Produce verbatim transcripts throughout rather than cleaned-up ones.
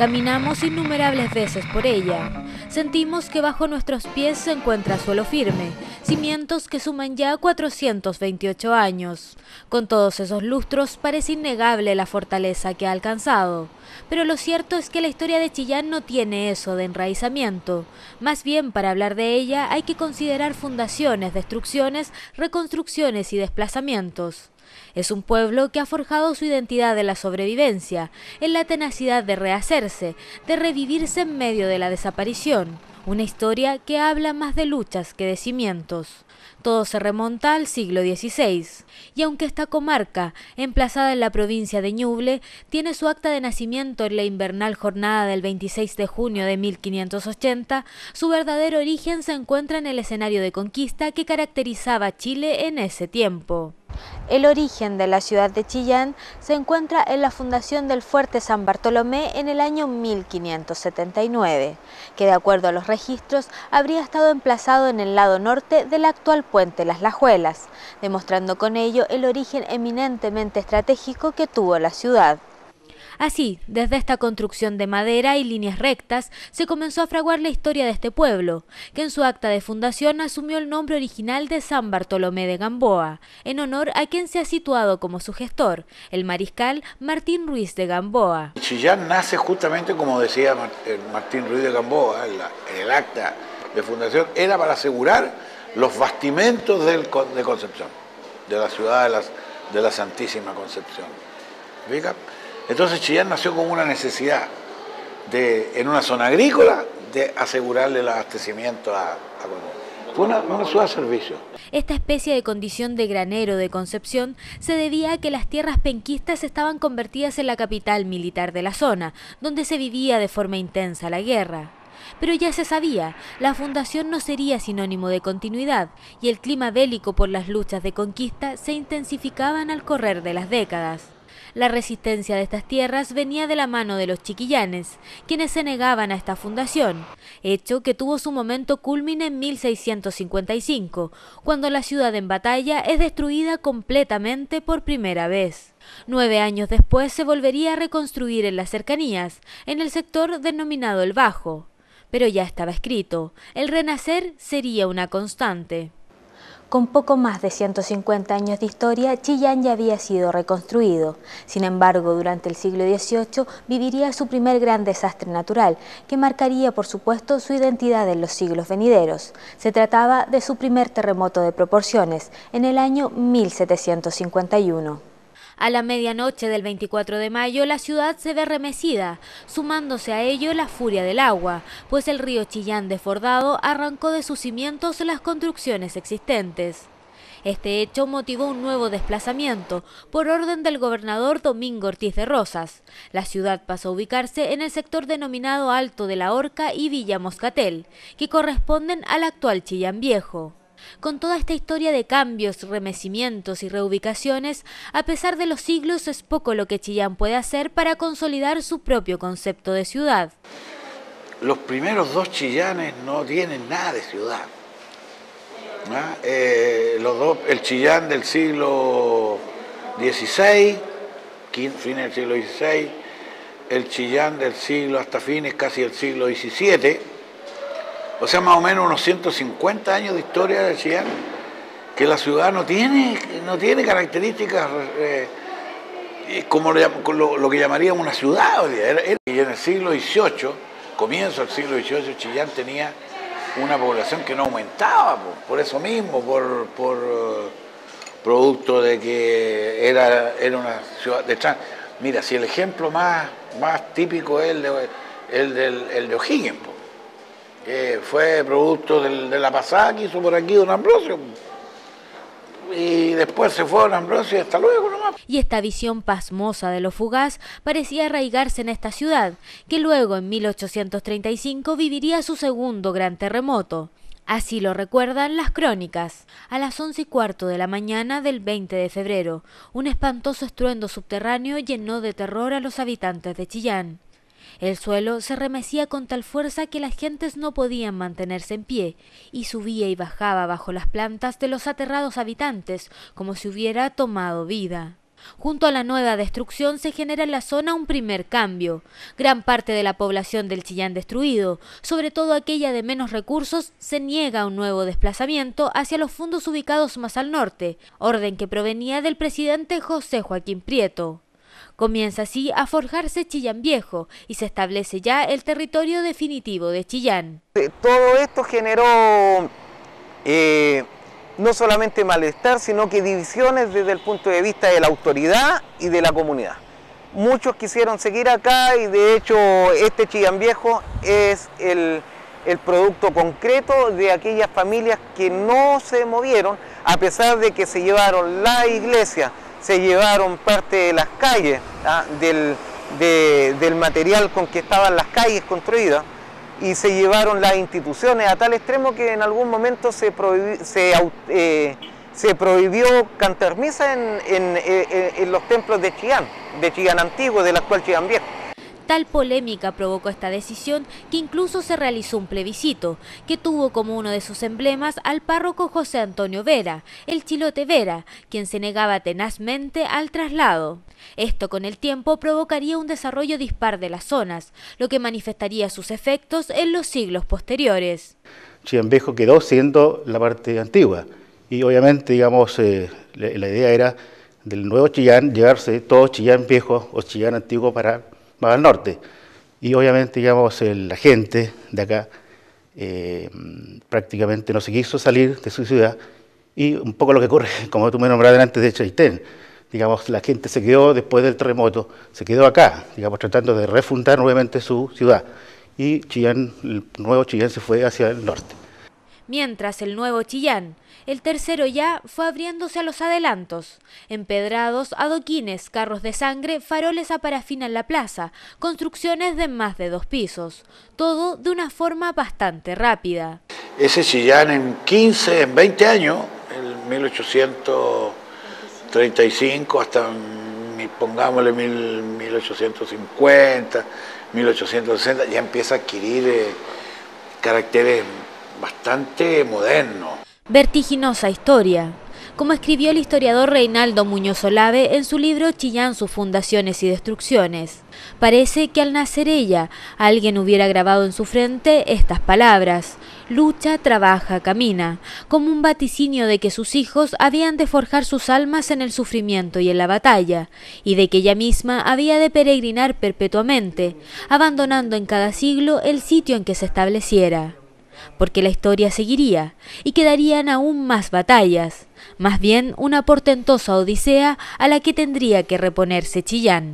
Caminamos innumerables veces por ella. Sentimos que bajo nuestros pies se encuentra suelo firme, cimientos que suman ya cuatrocientos veintiocho años. Con todos esos lustros parece innegable la fortaleza que ha alcanzado. Pero lo cierto es que la historia de Chillán no tiene eso de enraizamiento. Más bien, para hablar de ella hay que considerar fundaciones, destrucciones, reconstrucciones y desplazamientos. Es un pueblo que ha forjado su identidad en la sobrevivencia, en la tenacidad de rehacerse, de revivirse en medio de la desaparición. Una historia que habla más de luchas que de cimientos. Todo se remonta al siglo dieciséis, y aunque esta comarca, emplazada en la provincia de Ñuble, tiene su acta de nacimiento en la invernal jornada del veintiséis de junio de mil quinientos ochenta, su verdadero origen se encuentra en el escenario de conquista que caracterizaba a Chile en ese tiempo. El origen de la ciudad de Chillán se encuentra en la fundación del fuerte San Bartolomé en el año mil quinientos setenta y nueve, que de acuerdo a los registros habría estado emplazado en el lado norte del actual puente Las Lajuelas, demostrando con ello el origen eminentemente estratégico que tuvo la ciudad. Así, desde esta construcción de madera y líneas rectas, se comenzó a fraguar la historia de este pueblo, que en su acta de fundación asumió el nombre original de San Bartolomé de Gamboa, en honor a quien se ha situado como su gestor, el mariscal Martín Ruiz de Gamboa. Chillán nace justamente, como decía Martín Ruiz de Gamboa en, la, en el acta de fundación, era para asegurar los bastimentos del, de Concepción, de la ciudad de la, de la Santísima Concepción. ¿Fija? Entonces Chillán nació con una necesidad, de, en una zona agrícola, de asegurarle el abastecimiento a, a Fue una, una ciudad de servicio. Esta especie de condición de granero de Concepción se debía a que las tierras penquistas estaban convertidas en la capital militar de la zona, donde se vivía de forma intensa la guerra. Pero ya se sabía, la fundación no sería sinónimo de continuidad, y el clima bélico por las luchas de conquista se intensificaban al correr de las décadas. La resistencia de estas tierras venía de la mano de los chiquillanes, quienes se negaban a esta fundación, hecho que tuvo su momento culmine en mil seiscientos cincuenta y cinco, cuando la ciudad en batalla es destruida completamente por primera vez. Nueve años después se volvería a reconstruir en las cercanías, en el sector denominado el Bajo. Pero ya estaba escrito, el renacer sería una constante. Con poco más de ciento cincuenta años de historia, Chillán ya había sido reconstruido. Sin embargo, durante el siglo dieciocho viviría su primer gran desastre natural, que marcaría, por supuesto, su identidad en los siglos venideros. Se trataba de su primer terremoto de proporciones, en el año mil setecientos cincuenta y uno. A la medianoche del veinticuatro de mayo, la ciudad se ve remecida, sumándose a ello la furia del agua, pues el río Chillán desbordado arrancó de sus cimientos las construcciones existentes. Este hecho motivó un nuevo desplazamiento, por orden del gobernador Domingo Ortiz de Rosas. La ciudad pasó a ubicarse en el sector denominado Alto de la Horca y Villa Moscatel, que corresponden al actual Chillán Viejo. Con toda esta historia de cambios, remecimientos y reubicaciones, a pesar de los siglos es poco lo que Chillán puede hacer para consolidar su propio concepto de ciudad. Los primeros dos Chillanes no tienen nada de ciudad. ¿No? Eh, los dos, el Chillán del siglo dieciséis, fines del siglo dieciséis, el Chillán del siglo hasta fines casi del siglo diecisiete, o sea, más o menos unos ciento cincuenta años de historia de Chillán, que la ciudad no tiene, no tiene características eh, como lo, lo que llamaríamos una ciudad. Y en el siglo dieciocho, comienzo del siglo dieciocho, Chillán tenía una población que no aumentaba, por, por eso mismo, por, por uh, producto de que era, era una ciudad de trans. Mira, si el ejemplo más, más típico es el de, el del, el de O'Higgins, que fue producto del, de la pasada que hizo por aquí don Ambrosio, y después se fue don Ambrosio y hasta luego nomás. Y esta visión pasmosa de lo fugaz parecía arraigarse en esta ciudad, que luego en mil ochocientos treinta y cinco viviría su segundo gran terremoto. Así lo recuerdan las crónicas. A las once y cuarto de la mañana del veinte de febrero, un espantoso estruendo subterráneo llenó de terror a los habitantes de Chillán. El suelo se remecía con tal fuerza que las gentes no podían mantenerse en pie, y subía y bajaba bajo las plantas de los aterrados habitantes, como si hubiera tomado vida. Junto a la nueva destrucción se genera en la zona un primer cambio. Gran parte de la población del Chillán destruido, sobre todo aquella de menos recursos, se niega a un nuevo desplazamiento hacia los fondos ubicados más al norte, orden que provenía del presidente José Joaquín Prieto. Comienza así a forjarse Chillán Viejo y se establece ya el territorio definitivo de Chillán. Todo esto generó eh, no solamente malestar, sino que divisiones desde el punto de vista de la autoridad y de la comunidad. Muchos quisieron seguir acá y de hecho este Chillán Viejo es el, el producto concreto de aquellas familias que no se movieron, a pesar de que se llevaron la iglesia, se llevaron parte de las calles, ¿ah? del, de, del material con que estaban las calles construidas, y se llevaron las instituciones a tal extremo que en algún momento se, prohibi, se, eh, se prohibió cantar misa en, en, en, en los templos de Chillán, de Chillán Antiguo, del actual Chillán Viejo. Tal polémica provocó esta decisión que incluso se realizó un plebiscito, que tuvo como uno de sus emblemas al párroco José Antonio Vera, el Chilote Vera, quien se negaba tenazmente al traslado. Esto con el tiempo provocaría un desarrollo dispar de las zonas, lo que manifestaría sus efectos en los siglos posteriores. Chillán Viejo quedó siendo la parte antigua y obviamente, digamos, eh, la, la idea era del nuevo Chillán llevarse todo Chillán Viejo o Chillán Antiguo para más al norte, y obviamente, digamos, el, la gente de acá eh, prácticamente no se quiso salir de su ciudad, y un poco lo que ocurre, como tú me nombraste antes de Chaitén, digamos, la gente se quedó después del terremoto, se quedó acá, digamos, tratando de refundar nuevamente su ciudad, y Chillán, el nuevo Chillán se fue hacia el norte. Mientras el nuevo Chillán, el tercero ya, fue abriéndose a los adelantos. Empedrados, adoquines, carros de sangre, faroles a parafina en la plaza, construcciones de más de dos pisos. Todo de una forma bastante rápida. Ese Chillán en quince, en veinte años, en mil ochocientos treinta y cinco hasta, pongámosle, mil ochocientos cincuenta, mil ochocientos sesenta, ya empieza a adquirir eh, caracteres bastante moderno. Vertiginosa historia. Como escribió el historiador Reinaldo Muñoz Olave en su libro Chillán, sus fundaciones y destrucciones. Parece que al nacer ella, alguien hubiera grabado en su frente estas palabras: lucha, trabaja, camina, como un vaticinio de que sus hijos habían de forjar sus almas en el sufrimiento y en la batalla, y de que ella misma había de peregrinar perpetuamente, abandonando en cada siglo el sitio en que se estableciera. Porque la historia seguiría, y quedarían aún más batallas, más bien una portentosa odisea a la que tendría que reponerse Chillán.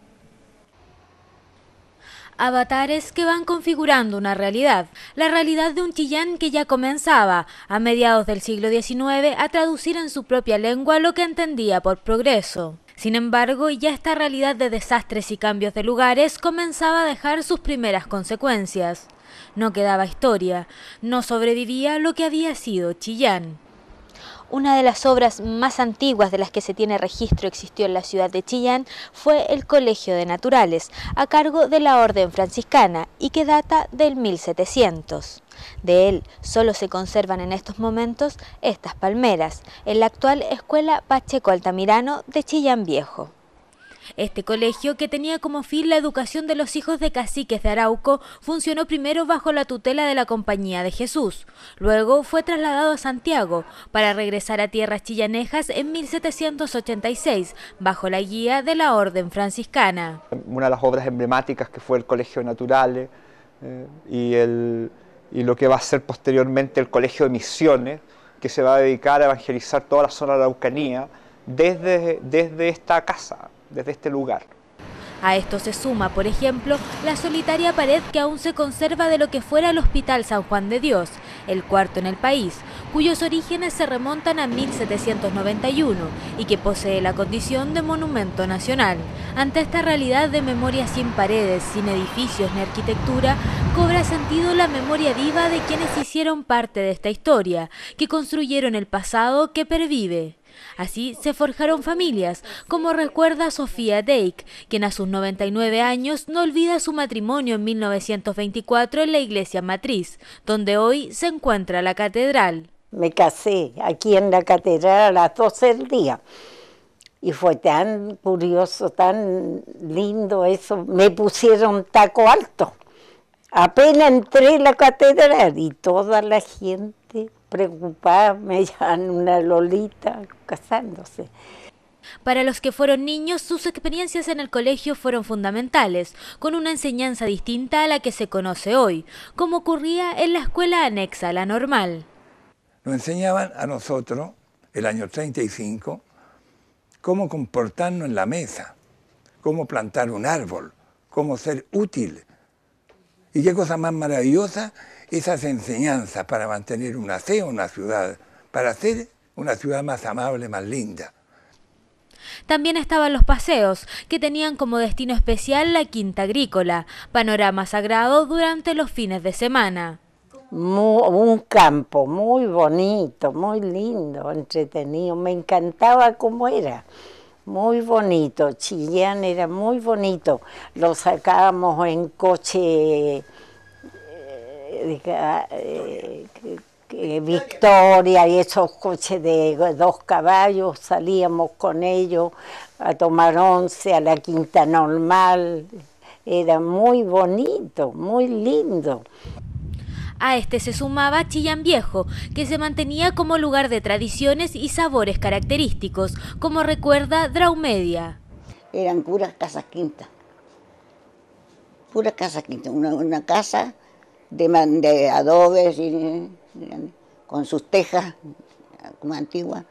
Avatares que van configurando una realidad, la realidad de un Chillán que ya comenzaba, a mediados del siglo diecinueve, a traducir en su propia lengua lo que entendía por progreso. Sin embargo, ya esta realidad de desastres y cambios de lugares comenzaba a dejar sus primeras consecuencias. No quedaba historia, no sobrevivía lo que había sido Chillán. Una de las obras más antiguas de las que se tiene registro existió en la ciudad de Chillán fue el Colegio de Naturales, a cargo de la Orden Franciscana y que data del mil setecientos. De él solo se conservan en estos momentos estas palmeras, en la actual Escuela Pacheco Altamirano de Chillán Viejo. Este colegio, que tenía como fin la educación de los hijos de caciques de Arauco, funcionó primero bajo la tutela de la Compañía de Jesús. Luego fue trasladado a Santiago para regresar a tierras chillanejas en mil setecientos ochenta y seis, bajo la guía de la Orden Franciscana. Una de las obras emblemáticas que fue el Colegio de Naturales eh, y, el, y lo que va a ser posteriormente el Colegio de Misiones, que se va a dedicar a evangelizar toda la zona de la Araucanía desde, desde esta casa, desde este lugar. A esto se suma, por ejemplo, la solitaria pared que aún se conserva de lo que fuera el Hospital San Juan de Dios, el cuarto en el país, cuyos orígenes se remontan a mil setecientos noventa y uno y que posee la condición de monumento nacional. Ante esta realidad de memoria sin paredes, sin edificios ni arquitectura, cobra sentido la memoria viva de quienes hicieron parte de esta historia, que construyeron el pasado que pervive. Así se forjaron familias, como recuerda Sofía Deik, quien a sus noventa y nueve años no olvida su matrimonio en mil novecientos veinticuatro en la iglesia matriz, donde hoy se encuentra la catedral. Me casé aquí en la catedral a las doce del día Y fue tan curioso, tan lindo eso. Me pusieron taco alto. Apenas entré en la catedral y toda la gente preocupada, me llaman una Lolita casándose. Para los que fueron niños, sus experiencias en el colegio fueron fundamentales, con una enseñanza distinta a la que se conoce hoy, como ocurría en la escuela anexa a la normal. Nos enseñaban a nosotros, el año treinta y cinco, cómo comportarnos en la mesa, cómo plantar un árbol, cómo ser útil. Y qué cosa más maravillosa esas enseñanzas para mantener un aseo en una ciudad, para hacer una ciudad más amable, más linda. También estaban los paseos, que tenían como destino especial la Quinta Agrícola, panorama sagrado durante los fines de semana. Muy, un campo muy bonito, muy lindo, entretenido, me encantaba cómo era, muy bonito. Chillán era muy bonito, lo sacábamos en coche eh, eh, eh, Victoria y esos coches de dos caballos, salíamos con ellos a tomar once a la Quinta Normal, era muy bonito, muy lindo. A este se sumaba Chillán Viejo, que se mantenía como lugar de tradiciones y sabores característicos, como recuerda Draumedia. Eran puras casas quintas, puras casas quintas, una, una casa de, de adobes y, con sus tejas como antiguas,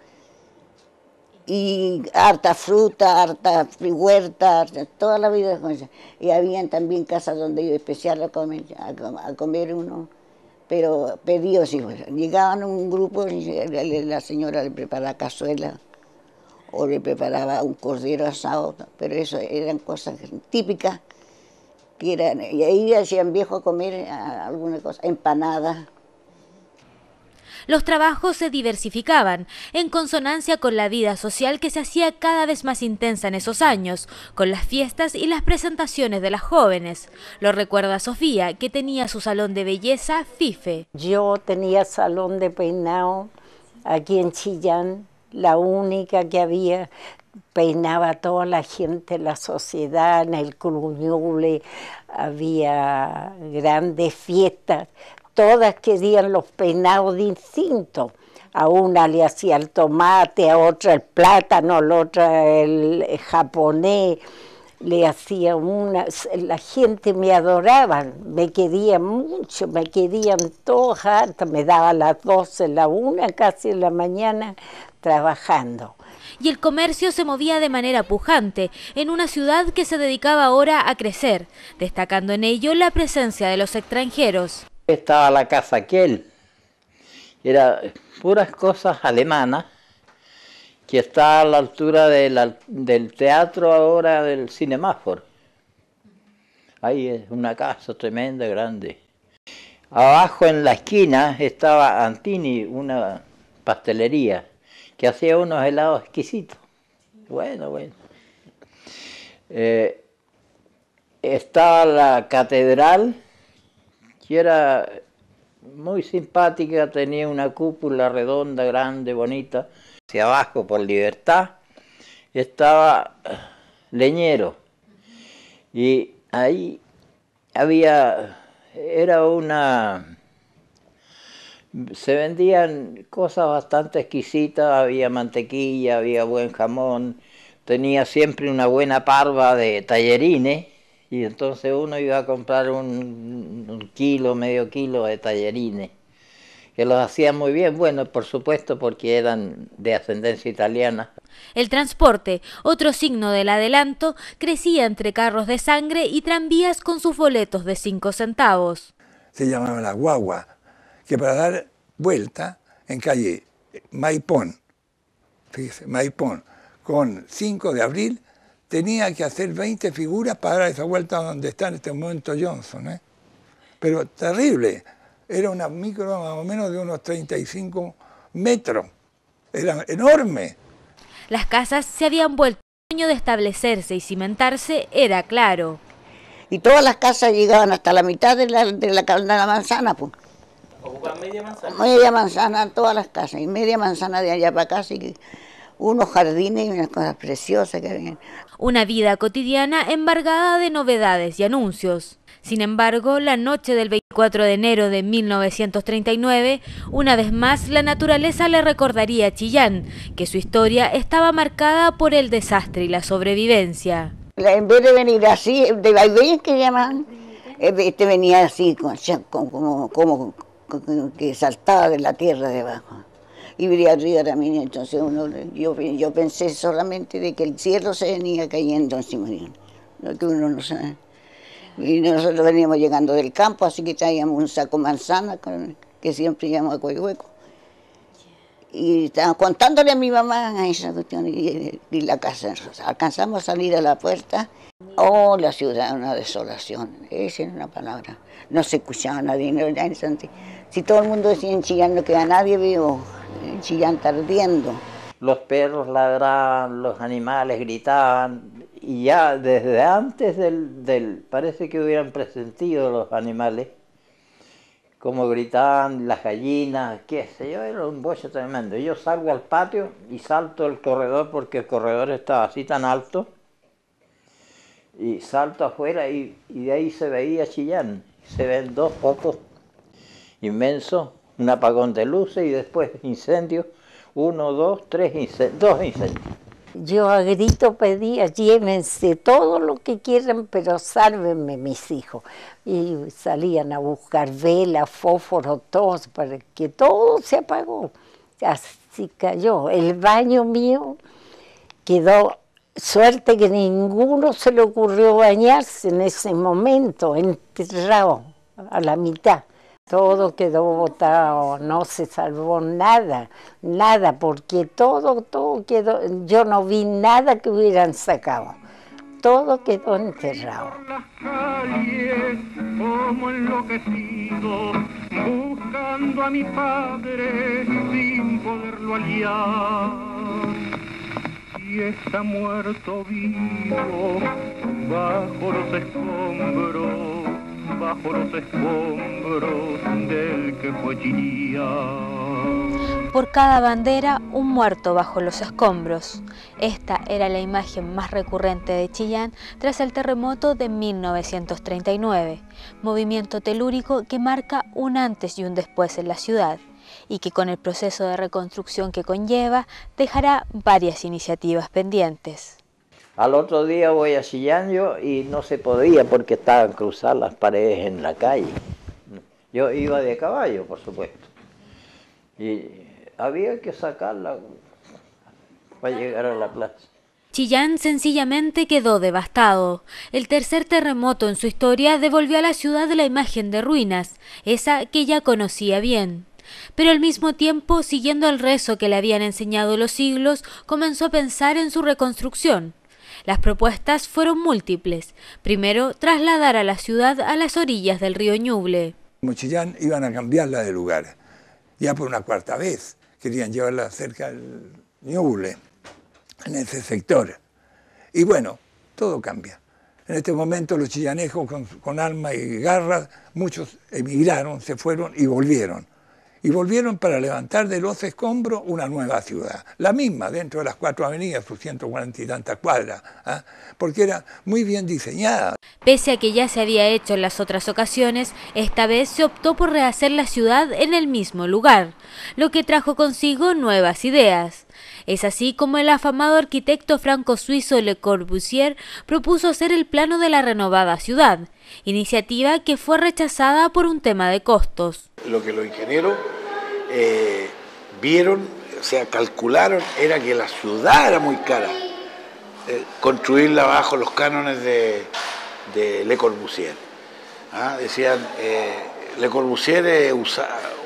y harta fruta, harta huerta, toda la vida. Y habían también casas donde iba especial a comer, a, a comer uno. Pero pedidos, sí, llegaban un grupo y la señora le preparaba cazuela o le preparaba un cordero asado, pero eso eran cosas típicas, que eran, y ahí hacían viejo a comer alguna cosa, empanadas. Los trabajos se diversificaban, en consonancia con la vida social que se hacía cada vez más intensa en esos años, con las fiestas y las presentaciones de las jóvenes. Lo recuerda Sofía, que tenía su salón de belleza Fife. Yo tenía salón de peinado aquí en Chillán, la única que había. Peinaba a toda la gente, la sociedad, en el Cluñule, había grandes fiestas. Todas querían los peinados distintos. A una le hacía el tomate, a otra el plátano, a la otra el japonés. Le hacía una... La gente me adoraba, me quería mucho, me querían todos hartas. Me daba las doce, la una, casi en la mañana, trabajando. Y el comercio se movía de manera pujante, en una ciudad que se dedicaba ahora a crecer, destacando en ello la presencia de los extranjeros. Estaba la Casa Kiel, era puras cosas alemanas, que está a la altura de la, del teatro ahora del Cinemáforo. Ahí es una casa tremenda, grande. Abajo en la esquina estaba Antini, una pastelería, que hacía unos helados exquisitos. Bueno, bueno. Eh, estaba la catedral, que era muy simpática, tenía una cúpula redonda, grande, bonita. Hacia abajo, por Libertad, estaba Leñero. Y ahí había, era una, se vendían cosas bastante exquisitas, había mantequilla, había buen jamón, tenía siempre una buena parva de tallarines. Y entonces uno iba a comprar un, un kilo, medio kilo de tallarines, que los hacían muy bien, bueno, por supuesto, porque eran de ascendencia italiana. El transporte, otro signo del adelanto, crecía entre carros de sangre y tranvías con sus boletos de cinco centavos. Se llamaba la guagua, que para dar vuelta en calle Maipón, fíjese, Maipón, con cinco de abril, tenía que hacer veinte figuras para dar esa vuelta donde está en este momento Johnson, ¿eh? Pero terrible, era una micro más o menos de unos treinta y cinco metros, era enorme. Las casas se habían vuelto, el sueño de establecerse y cimentarse era claro. Y todas las casas llegaban hasta la mitad de la, de la, de la manzana, pues. ¿Ocupan media manzana? Media manzana, todas las casas, y media manzana de allá para acá, así que unos jardines y unas cosas preciosas que habían. Una vida cotidiana embargada de novedades y anuncios. Sin embargo, la noche del veinticuatro de enero de mil novecientos treinta y nueve, una vez más la naturaleza le recordaría a Chillán que su historia estaba marcada por el desastre y la sobrevivencia. En vez de venir así, de vaivén que llaman, este venía así, como, como, como que saltaba de la tierra debajo. Y venía arriba también, entonces uno, yo, yo pensé solamente de que el cielo se venía cayendo encima de uno, lo que uno no sabe. Y nosotros veníamos llegando del campo, así que traíamos un saco de manzana, que siempre íbamos a Coihueco. Y estábamos contándole a mi mamá esa cuestión y, y la casa. Alcanzamos a salir a la puerta. Oh, la ciudad, una desolación. Esa era una palabra. No se escuchaba a nadie. No, si todo el mundo decía en Chillán no queda nadie vivo, en Chillán está ardiendo. Los perros ladraban, los animales gritaban. Y ya desde antes del, del, parece que hubieran presentido los animales, como gritaban las gallinas, qué sé yo, era un bollo tremendo. Yo salgo al patio y salto el corredor porque el corredor estaba así tan alto, y salto afuera y, y de ahí se veía Chillán. Se ven dos focos inmensos, un apagón de luces y después incendios, uno, dos, tres incendios, dos incendios. Yo a grito pedía, llévense todo lo que quieran, pero sálvenme mis hijos. Y salían a buscar velas, fósforos, todos, para que todo se apagó. Así cayó. El baño mío quedó, suerte que ninguno se le ocurrió bañarse en ese momento, enterrado a la mitad. Todo quedó botado, no se salvó nada, nada, porque todo, todo quedó, yo no vi nada que hubieran sacado, todo quedó enterrado. Las calles, como enloquecido, buscando a mi padre sin poderlo hallar. Y está muerto vivo bajo los escombros, bajo los escombros del que fue Chillán. Por cada bandera, un muerto bajo los escombros. Esta era la imagen más recurrente de Chillán tras el terremoto de mil novecientos treinta y nueve, movimiento telúrico que marca un antes y un después en la ciudad, y que con el proceso de reconstrucción que conlleva, dejará varias iniciativas pendientes. Al otro día voy a Chillán yo y no se podía porque estaban cruzadas las paredes en la calle. Yo iba de caballo, por supuesto. Y había que sacarla para llegar a la plaza. Chillán sencillamente quedó devastado. El tercer terremoto en su historia devolvió a la ciudad la imagen de ruinas, esa que ya conocía bien. Pero al mismo tiempo, siguiendo el rezo que le habían enseñado los siglos, comenzó a pensar en su reconstrucción. Las propuestas fueron múltiples. Primero, trasladar a la ciudad a las orillas del río Ñuble. Como Chillán iban a cambiarla de lugar, ya por una cuarta vez. Querían llevarla cerca del Ñuble, en ese sector. Y bueno, todo cambia. En este momento los chillanejos con, con alma y garra, muchos emigraron, se fueron y volvieron. Y volvieron para levantar de los escombros una nueva ciudad, la misma dentro de las cuatro avenidas, sus ciento cuarenta y tantas cuadras, ¿eh? Porque era muy bien diseñada. Pese a que ya se había hecho en las otras ocasiones, esta vez se optó por rehacer la ciudad en el mismo lugar, lo que trajo consigo nuevas ideas. Es así como el afamado arquitecto franco-suizo Le Corbusier propuso hacer el plano de la renovada ciudad, iniciativa que fue rechazada por un tema de costos. Lo que los ingenieros eh, vieron, o sea, calcularon, era que la ciudad era muy cara. Eh, construirla bajo los cánones de, de Le Corbusier. ¿Ah? Decían, eh, Le Corbusier eh, usa,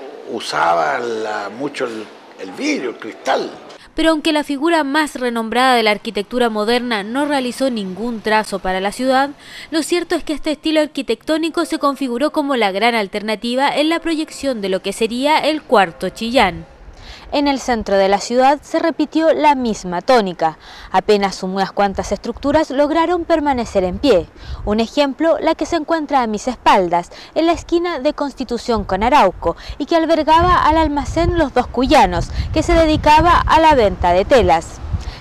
usaba la, mucho el, el vidrio, el cristal. Pero aunque la figura más renombrada de la arquitectura moderna no realizó ningún trazo para la ciudad, lo cierto es que este estilo arquitectónico se configuró como la gran alternativa en la proyección de lo que sería el cuarto Chillán. En el centro de la ciudad se repitió la misma tónica. Apenas unas cuantas estructuras lograron permanecer en pie. Un ejemplo, la que se encuentra a mis espaldas, en la esquina de Constitución con Arauco, y que albergaba al almacén Los Dos Cuyanos, que se dedicaba a la venta de telas.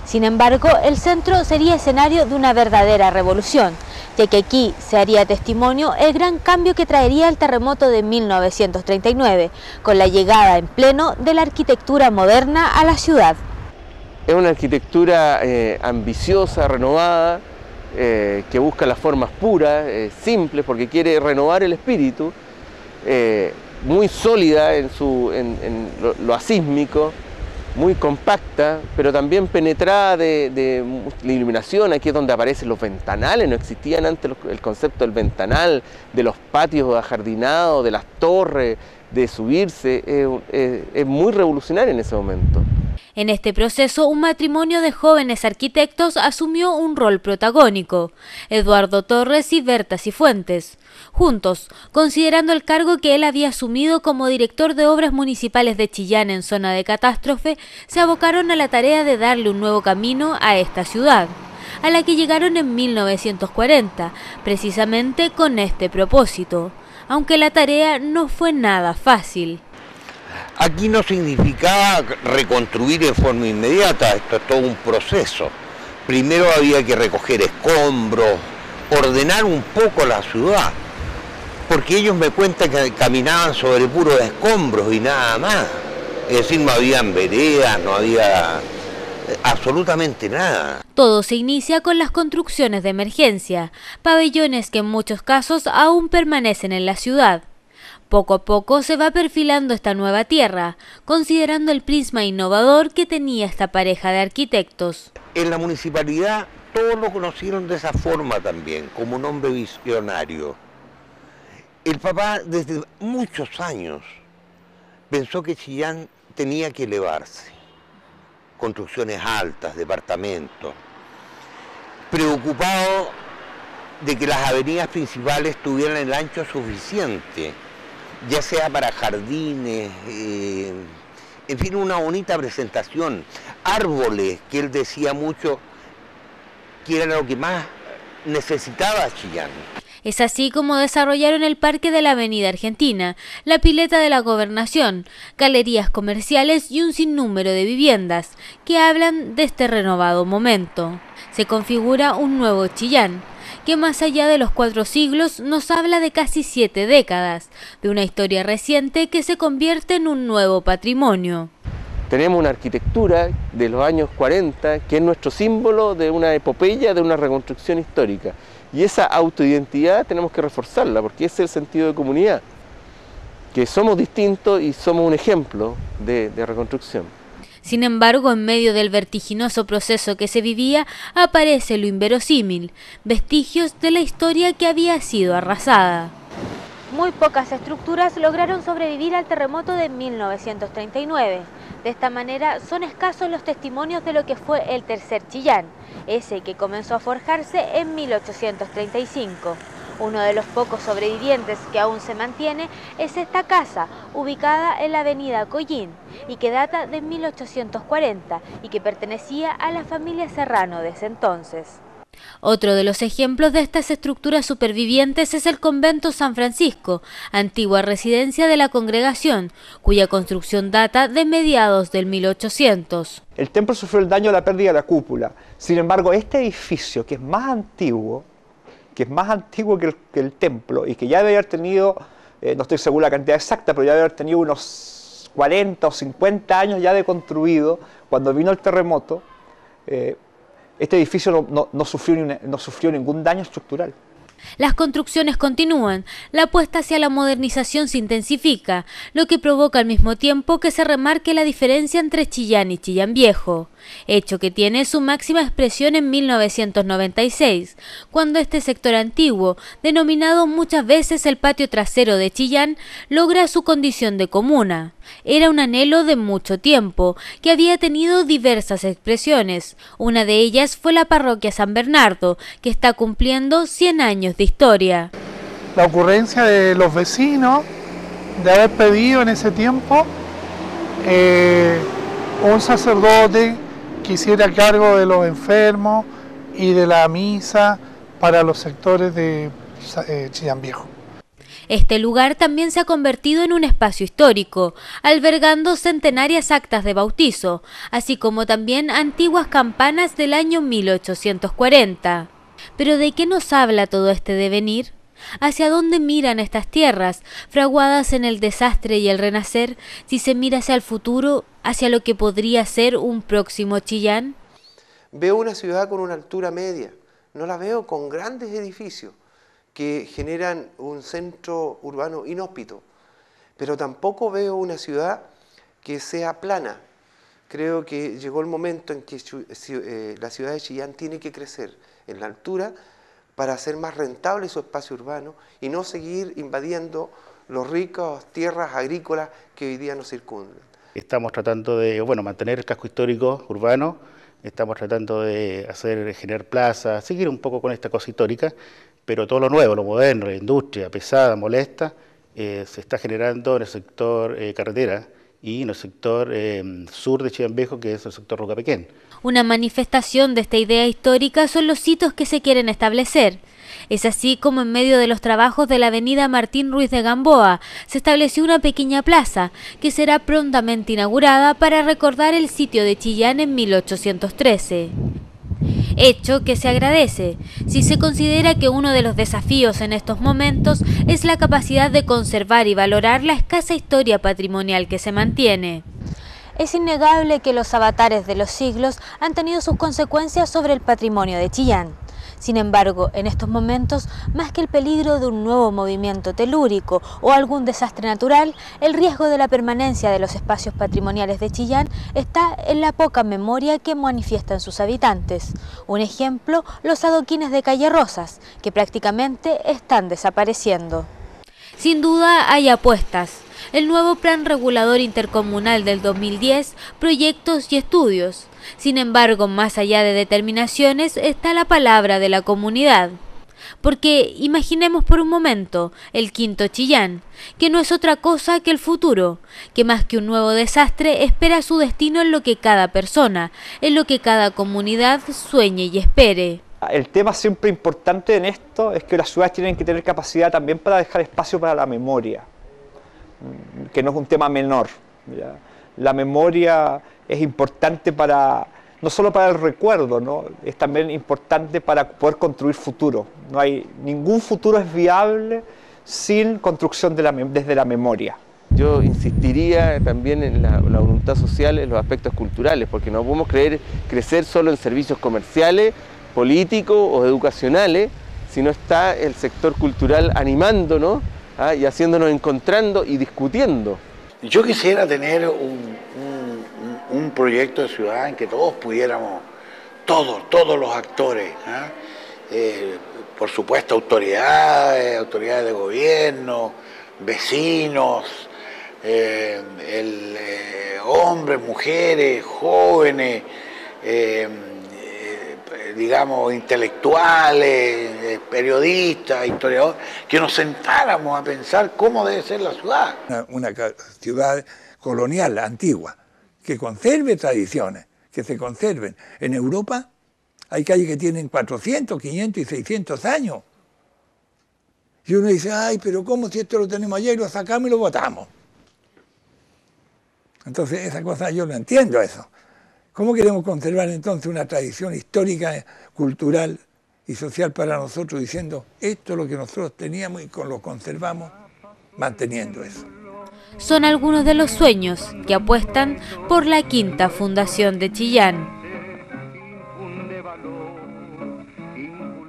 Sin embargo, el centro sería escenario de una verdadera revolución, ya que aquí se haría testimonio el gran cambio que traería el terremoto de mil novecientos treinta y nueve, con la llegada en pleno de la arquitectura moderna a la ciudad. Es una arquitectura eh, ambiciosa, renovada, eh, que busca las formas puras, eh, simples, porque quiere renovar el espíritu, eh, muy sólida en, su, en, en lo, lo asísmico, muy compacta, pero también penetrada de, de la iluminación. Aquí es donde aparecen los ventanales, no existían antes los, el concepto del ventanal, de los patios ajardinados, de las torres, de subirse, es, es, es muy revolucionario en ese momento. En este proceso, un matrimonio de jóvenes arquitectos asumió un rol protagónico, Eduardo Torres y Berta Cifuentes. Juntos, considerando el cargo que él había asumido como director de obras municipales de Chillán en zona de catástrofe, se abocaron a la tarea de darle un nuevo camino a esta ciudad, a la que llegaron en mil novecientos cuarenta, precisamente con este propósito, aunque la tarea no fue nada fácil. Aquí no significaba reconstruir en forma inmediata, esto es todo un proceso. Primero había que recoger escombros, ordenar un poco la ciudad, porque ellos me cuentan que caminaban sobre puros escombros y nada más. Es decir, no habían veredas, no había absolutamente nada. Todo se inicia con las construcciones de emergencia, pabellones que en muchos casos aún permanecen en la ciudad. Poco a poco se va perfilando esta nueva tierra, considerando el prisma innovador que tenía esta pareja de arquitectos. En la municipalidad todos lo conocieron de esa forma también, como un hombre visionario. El papá desde muchos años pensó que Chillán tenía que elevarse, construcciones altas, departamentos, preocupado de que las avenidas principales tuvieran el ancho suficiente, ya sea para jardines, eh, en fin, una bonita presentación, árboles, que él decía mucho que era lo que más necesitaba Chillán. Es así como desarrollaron el Parque de la Avenida Argentina, la Pileta de la Gobernación, galerías comerciales y un sinnúmero de viviendas que hablan de este renovado momento. Se configura un nuevo Chillán, que más allá de los cuatro siglos nos habla de casi siete décadas, de una historia reciente que se convierte en un nuevo patrimonio. Tenemos una arquitectura de los años cuarenta que es nuestro símbolo de una epopeya, de una reconstrucción histórica. Y esa autoidentidad tenemos que reforzarla, porque ese es el sentido de comunidad, que somos distintos y somos un ejemplo de, de reconstrucción. Sin embargo, en medio del vertiginoso proceso que se vivía, aparece lo inverosímil, vestigios de la historia que había sido arrasada. Muy pocas estructuras lograron sobrevivir al terremoto de mil novecientos treinta y nueve. De esta manera, son escasos los testimonios de lo que fue el tercer Chillán, ese que comenzó a forjarse en mil ochocientos treinta y cinco. Uno de los pocos sobrevivientes que aún se mantiene es esta casa, ubicada en la avenida Collín, y que data de mil ochocientos cuarenta y que pertenecía a la familia Serrano de ese entonces. Otro de los ejemplos de estas estructuras supervivientes es el convento San Francisco, antigua residencia de la congregación, cuya construcción data de mediados del mil ochocientos. El templo sufrió el daño de la pérdida de la cúpula. Sin embargo, este edificio, que es más antiguo, que es más antiguo que el, que el templo y que ya debe haber tenido, eh, no estoy seguro la cantidad exacta, pero ya debe haber tenido unos cuarenta o cincuenta años ya de construido, cuando vino el terremoto, eh, este edificio no, no, no, sufrió ni una, no sufrió ningún daño estructural. Las construcciones continúan, la apuesta hacia la modernización se intensifica, lo que provoca al mismo tiempo que se remarque la diferencia entre Chillán y Chillán Viejo, hecho que tiene su máxima expresión en mil novecientos noventa y seis, cuando este sector antiguo, denominado muchas veces el patio trasero de Chillán, logra su condición de comuna. Era un anhelo de mucho tiempo, que había tenido diversas expresiones. Una de ellas fue la parroquia San Bernardo, que está cumpliendo cien años de historia. La ocurrencia de los vecinos de haber pedido en ese tiempo eh, un sacerdote que hiciera cargo de los enfermos y de la misa para los sectores de eh, Chillán Viejo. Este lugar también se ha convertido en un espacio histórico, albergando centenarias actas de bautizo, así como también antiguas campanas del año mil ochocientos cuarenta. Pero ¿de qué nos habla todo este devenir? ¿Hacia dónde miran estas tierras, fraguadas en el desastre y el renacer, si se mira hacia el futuro, hacia lo que podría ser un próximo Chillán? Veo una ciudad con una altura media, no la veo con grandes edificios que generan un centro urbano inhóspito, pero tampoco veo una ciudad que sea plana. Creo que llegó el momento en que la ciudad de Chillán tiene que crecer en la altura para hacer más rentable su espacio urbano y no seguir invadiendo los ricos tierras agrícolas que hoy día nos circundan. Estamos tratando de, bueno, mantener el casco histórico urbano, estamos tratando de hacer, generar plazas, seguir un poco con esta cosa histórica, pero todo lo nuevo, lo moderno, la industria pesada, molesta, eh, se está generando en el sector eh, carretera y en el sector eh, sur de Chillán Viejo, que es el sector Rocapequén. Una manifestación de esta idea histórica son los hitos que se quieren establecer. Es así como en medio de los trabajos de la avenida Martín Ruiz de Gamboa se estableció una pequeña plaza que será prontamente inaugurada para recordar el sitio de Chillán en mil ochocientos trece. Hecho que se agradece, si se considera que uno de los desafíos en estos momentos es la capacidad de conservar y valorar la escasa historia patrimonial que se mantiene. Es innegable que los avatares de los siglos han tenido sus consecuencias sobre el patrimonio de Chillán. Sin embargo, en estos momentos, más que el peligro de un nuevo movimiento telúrico o algún desastre natural, el riesgo de la permanencia de los espacios patrimoniales de Chillán está en la poca memoria que manifiestan sus habitantes. Un ejemplo, los adoquines de Calle Rosas, que prácticamente están desapareciendo. Sin duda hay apuestas. El nuevo Plan Regulador Intercomunal del dos mil diez, proyectos y estudios. Sin embargo, más allá de determinaciones está la palabra de la comunidad. Porque imaginemos por un momento el quinto Chillán, que no es otra cosa que el futuro, que más que un nuevo desastre espera su destino en lo que cada persona, en lo que cada comunidad sueñe y espere. El tema siempre importante en esto es que las ciudades tienen que tener capacidad también para dejar espacio para la memoria, que no es un tema menor, ¿ya? La memoria es importante para, no solo para el recuerdo, ¿no? Es también importante para poder construir futuro. No hay, ningún futuro es viable sin construcción de la, desde la memoria. Yo insistiría también en la, la voluntad social, en los aspectos culturales, porque no podemos creer, crecer solo en servicios comerciales, políticos o educacionales, si no está el sector cultural animándonos, ¿ah? y haciéndonos encontrando y discutiendo. Yo quisiera tener un, un, un proyecto de ciudad en que todos pudiéramos, todos, todos los actores, ¿ah? eh, por supuesto autoridades, autoridades de gobierno, vecinos, eh, el, eh, hombres, mujeres, jóvenes, eh, digamos, intelectuales, periodistas, historiadores, que nos sentáramos a pensar cómo debe ser la ciudad. Una, una ciudad colonial, antigua, que conserve tradiciones, que se conserven. En Europa hay calles que tienen cuatrocientos, quinientos y seiscientos años. Y uno dice, ay, pero ¿cómo si esto lo tenemos ayer, lo sacamos y lo botamos? Entonces esa cosa yo no entiendo eso. ¿Cómo queremos conservar entonces una tradición histórica, cultural y social para nosotros, diciendo esto es lo que nosotros teníamos y lo conservamos manteniendo eso? Son algunos de los sueños que apuestan por la quinta fundación de Chillán.